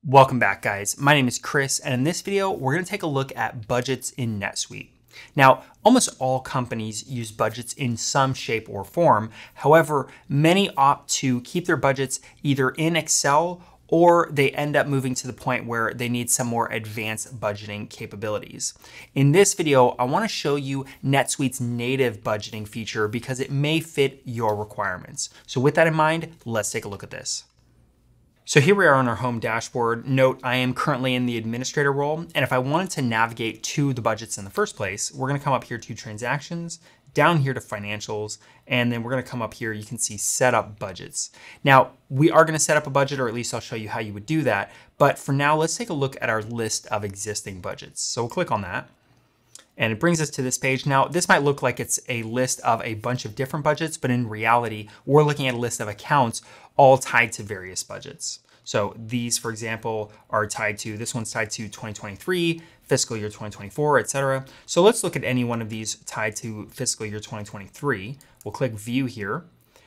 Welcome back, guys. My name is Chris, and in this video, we're going to take a look at budgets in NetSuite. Now, almost all companies use budgets in some shape or form. However, many opt to keep their budgets either in Excel or they end up moving to the point where they need some more advanced budgeting capabilities. In this video, I want to show you NetSuite's native budgeting feature because it may fit your requirements. So with that in mind, let's take a look at this. So here we are on our home dashboard. Note, I am currently in the administrator role, and if I wanted to navigate to the budgets in the first place, we're gonna come up here to transactions, down here to financials, and then we're gonna come up here, you can see set up budgets. Now, we are gonna set up a budget, or at least I'll show you how you would do that, but for now, let's take a look at our list of existing budgets. So we'll click on that. And it brings us to this page. Now, this might look like it's a list of a bunch of different budgets, but in reality, we're looking at a list of accounts all tied to various budgets. So these, for example, are tied to, this one's tied to 2023, fiscal year 2024, etc. So let's look at any one of these tied to fiscal year 2023. We'll click view here,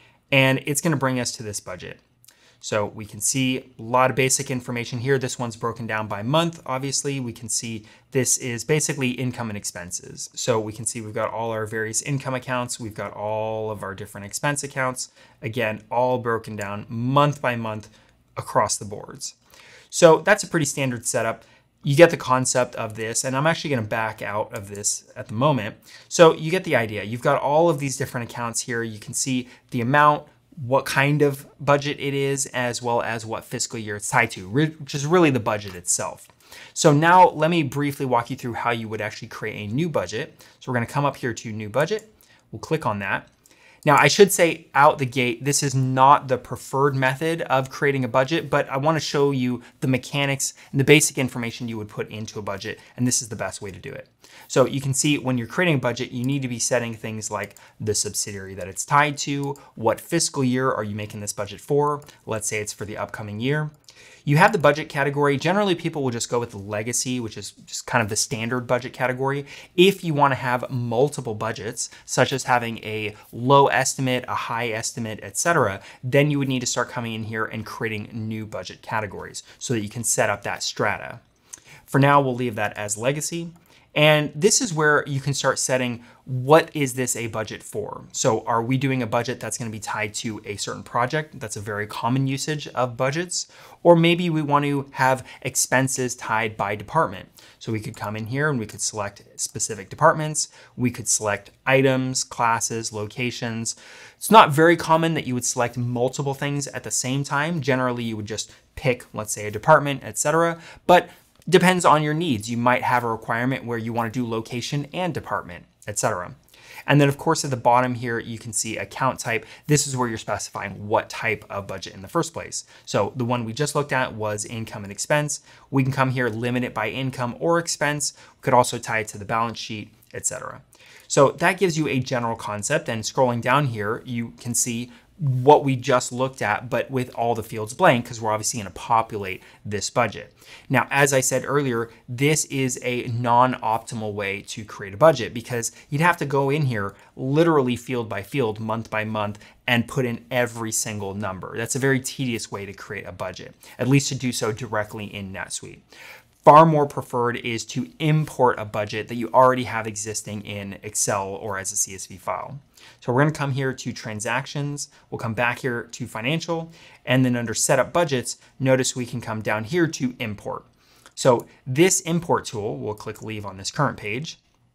and it's gonna bring us to this budget. So we can see a lot of basic information here. This one's broken down by month. Obviously, we can see this is basically income and expenses. So we can see we've got all our various income accounts. We've got all of our different expense accounts. Again, all broken down month by month across the boards. So that's a pretty standard setup. You get the concept of this, and I'm actually going to back out of this at the moment. So you get the idea. You've got all of these different accounts here. You can see the amount, what kind of budget it is, as well as what fiscal year it's tied to, which is really the budget itself. So now let me briefly walk you through how you would actually create a new budget. So we're going to come up here to new budget. We'll click on that. Now, I should say out the gate, this is not the preferred method of creating a budget, but I want to show you the mechanics and the basic information you would put into a budget, and this is the best way to do it. So you can see when you're creating a budget, you need to be setting things like the subsidiary that it's tied to, what fiscal year are you making this budget for? Let's say it's for the upcoming year. You have the budget category. Generally, people will just go with the legacy, which is just kind of the standard budget category. If you want to have multiple budgets, such as having a low estimate, a high estimate, etc., then you would need to start coming in here and creating new budget categories so that you can set up that strata. For now, we'll leave that as legacy. And this is where you can start setting, what is this a budget for? So are we doing a budget that's going to be tied to a certain project? That's a very common usage of budgets. Or maybe we want to have expenses tied by department. So we could come in here and we could select specific departments. We could select items, classes, locations. It's not very common that you would select multiple things at the same time. Generally, you would just pick, let's say, a department, etc. But depends on your needs. You might have a requirement where you want to do location and department, etc. And then of course at the bottom here, you can see account type. This is where you're specifying what type of budget in the first place. So the one we just looked at was income and expense. We can come here, limit it by income or expense. We could also tie it to the balance sheet, etc. So that gives you a general concept, and scrolling down here, you can see what we just looked at, but with all the fields blank, because we're obviously going to populate this budget. Now, as I said earlier, this is a non-optimal way to create a budget because you'd have to go in here literally field by field, month by month, and put in every single number. That's a very tedious way to create a budget, at least to do so directly in NetSuite. Far more preferred is to import a budget that you already have existing in Excel or as a CSV file. So we're going to come here to transactions. We'll come back here to financial, and then under setup budgets, notice we can come down here to import. So this import tool, we'll click leave on this current page,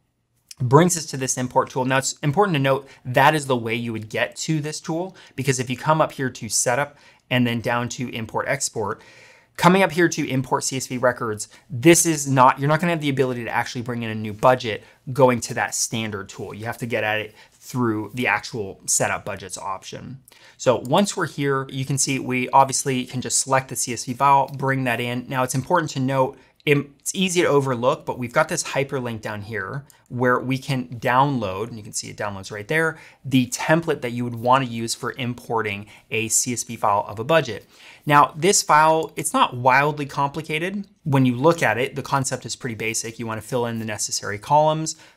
brings us to this import tool. Now it's important to note that is the way you would get to this tool, because if you come up here to setup and then down to import export, coming up here to import CSV records, this is not, you're not going to have the ability to actually bring in a new budget going to that standard tool. You have to get at it through the actual setup budgets option. So once we're here, you can see we obviously can just select the CSV file, bring that in. Now it's important to note, it's easy to overlook, but we've got this hyperlink down here where we can download, and you can see it downloads right there, the template that you would want to use for importing a CSV file of a budget. Now, this file, it's not wildly complicated. When you look at it, the concept is pretty basic. You want to fill in the necessary columns,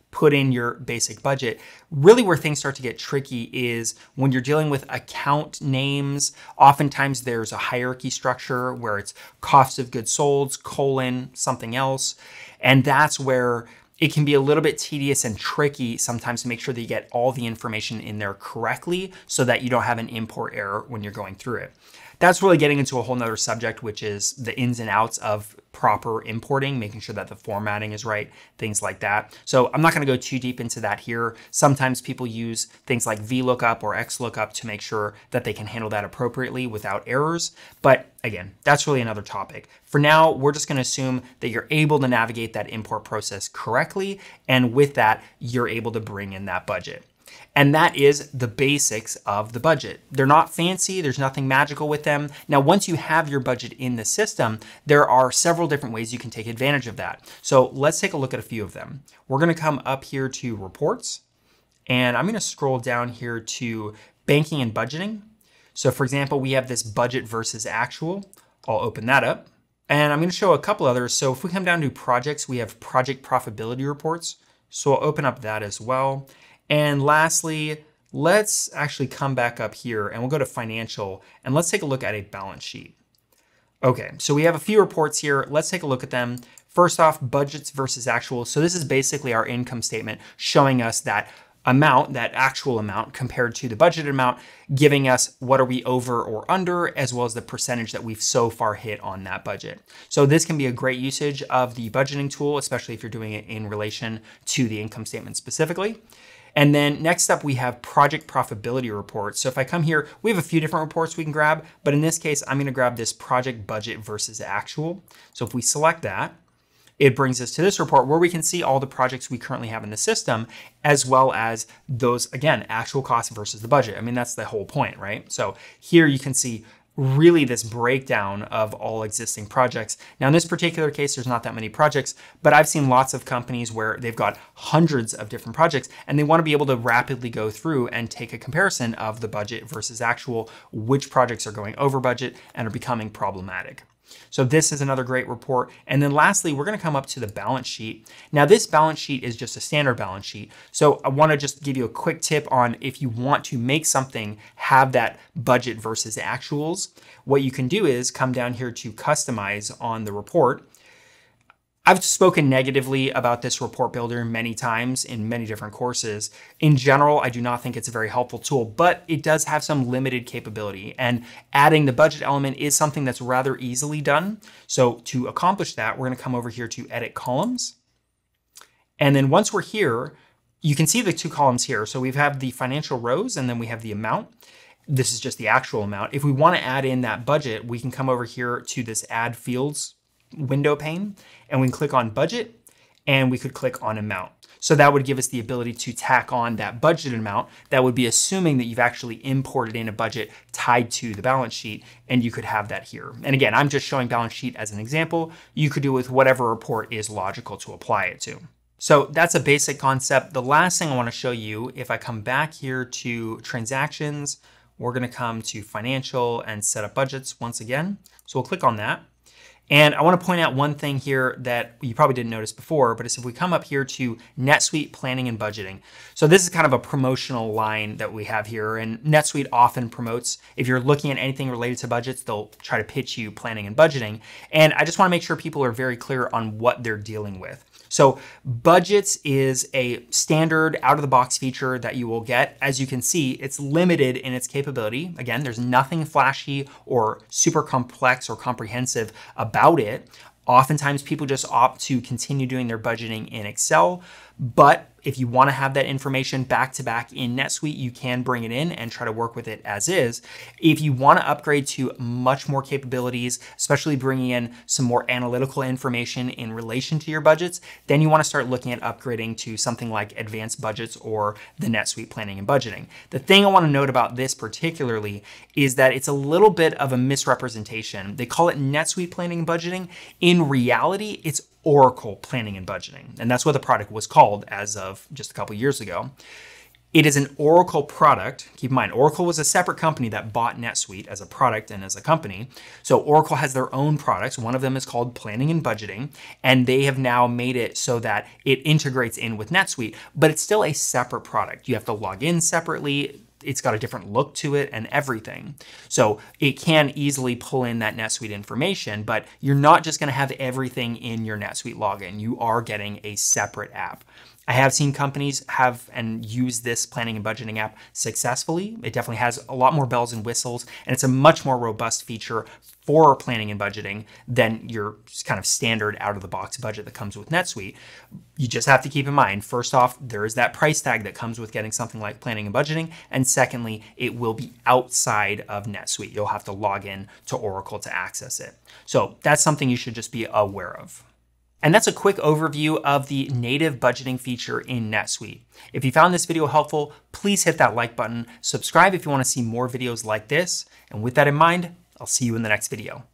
put in your basic budget. Really where things start to get tricky is when you're dealing with account names. Oftentimes there's a hierarchy structure where it's cost of goods sold, colon, something else. And that's where it can be a little bit tedious and tricky sometimes to make sure that you get all the information in there correctly so that you don't have an import error when you're going through it. That's really getting into a whole nother subject, which is the ins and outs of proper importing, making sure that the formatting is right, things like that. So I'm not going to go too deep into that here. Sometimes people use things like VLOOKUP or XLOOKUP to make sure that they can handle that appropriately without errors. But again, that's really another topic. For now, we're just going to assume that you're able to navigate that import process correctly. And with that, you're able to bring in that budget. And that is the basics of the budget. They're not fancy. There's nothing magical with them. Now, once you have your budget in the system, there are several different ways you can take advantage of that. So let's take a look at a few of them. We're going to come up here to reports, and I'm going to scroll down here to banking and budgeting. So for example, we have this budget versus actual. I'll open that up, and I'm going to show a couple others. So if we come down to projects, we have project profitability reports. So I'll open up that as well. And lastly, let's actually come back up here and we'll go to financial and let's take a look at a balance sheet. Okay, so we have a few reports here. Let's take a look at them. First off, budgets versus actual. So this is basically our income statement showing us that amount, that actual amount compared to the budgeted amount, giving us what are we over or under, as well as the percentage that we've so far hit on that budget. So this can be a great usage of the budgeting tool, especially if you're doing it in relation to the income statement specifically. And then next up, we have project profitability reports. So if I come here, we have a few different reports we can grab, but in this case, I'm going to grab this project budget versus actual. So if we select that, it brings us to this report where we can see all the projects we currently have in the system, as well as those, again, actual costs versus the budget. I mean, that's the whole point, right? So here you can see really this breakdown of all existing projects. Now, in this particular case, there's not that many projects, but I've seen lots of companies where they've got hundreds of different projects and they want to be able to rapidly go through and take a comparison of the budget versus actual, which projects are going over budget and are becoming problematic. So this is another great report. And then lastly, we're going to come up to the balance sheet. Now this balance sheet is just a standard balance sheet. So I want to just give you a quick tip on if you want to make something have that budget versus actuals, what you can do is come down here to customize on the report. I've spoken negatively about this report builder many times in many different courses. In general, I do not think it's a very helpful tool, but it does have some limited capability, and adding the budget element is something that's rather easily done. So to accomplish that, we're going to come over here to edit columns. And then once we're here, you can see the two columns here. So we have the financial rows and then we have the amount. This is just the actual amount. If we want to add in that budget, we can come over here to this add fields window pane and we can click on budget and we could click on amount. So that would give us the ability to tack on that budgeted amount. That would be assuming that you've actually imported in a budget tied to the balance sheet, and you could have that here. And again, I'm just showing balance sheet as an example. You could do with whatever report is logical to apply it to. So that's a basic concept. The last thing I want to show you, if I come back here to transactions, we're going to come to financial and set up budgets once again. So we'll click on that. And I want to point out one thing here that you probably didn't notice before, but it's if we come up here to NetSuite planning and budgeting. So this is kind of a promotional line that we have here, and NetSuite often promotes, if you're looking at anything related to budgets, they'll try to pitch you planning and budgeting. And I just want to make sure people are very clear on what they're dealing with. So budgets is a standard out-of-the-box feature that you will get. As you can see, it's limited in its capability. Again, there's nothing flashy or super complex or comprehensive about it. Oftentimes people just opt to continue doing their budgeting in Excel, but if you want to have that information back to back in NetSuite, you can bring it in and try to work with it as is. If you want to upgrade to much more capabilities, especially bringing in some more analytical information in relation to your budgets, then you want to start looking at upgrading to something like advanced budgets or the NetSuite planning and budgeting. The thing I want to note about this particularly is that it's a little bit of a misrepresentation. They call it NetSuite planning and budgeting. In reality, it's Oracle planning and budgeting. And that's what the product was called as of just a couple years ago. It is an Oracle product. Keep in mind, Oracle was a separate company that bought NetSuite as a product and as a company. So Oracle has their own products. One of them is called Planning and Budgeting, and they have now made it so that it integrates in with NetSuite, but it's still a separate product. You have to log in separately. It's got a different look to it and everything. So it can easily pull in that NetSuite information, but you're not just going to have everything in your NetSuite login. You are getting a separate app. I have seen companies have and use this planning and budgeting app successfully. It definitely has a lot more bells and whistles, and it's a much more robust feature for planning and budgeting than your kind of standard out-of-the-box budget that comes with NetSuite. You just have to keep in mind, first off, there is that price tag that comes with getting something like planning and budgeting, and secondly, it will be outside of NetSuite. You'll have to log in to Oracle to access it. So that's something you should just be aware of. And that's a quick overview of the native budgeting feature in NetSuite. If you found this video helpful, please hit that like button, subscribe if you want to see more videos like this, and with that in mind, I'll see you in the next video.